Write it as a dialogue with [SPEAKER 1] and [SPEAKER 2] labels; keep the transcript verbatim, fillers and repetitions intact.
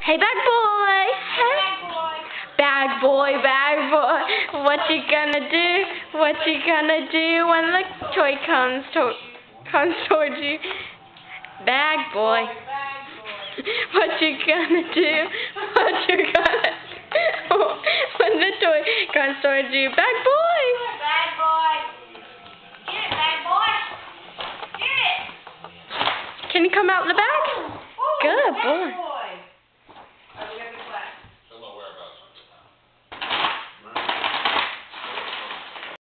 [SPEAKER 1] Hey, bag boy. Hey. Bag boy, bag boy. What you gonna do? What you gonna do when the toy comes to comes towards you? Bag boy. What you gonna do? What you gonna do when the toy comes towards you? Bag boy.
[SPEAKER 2] Bad boy. Get it, bad boy. Get it.
[SPEAKER 1] Can you come out in the bag? Good boy.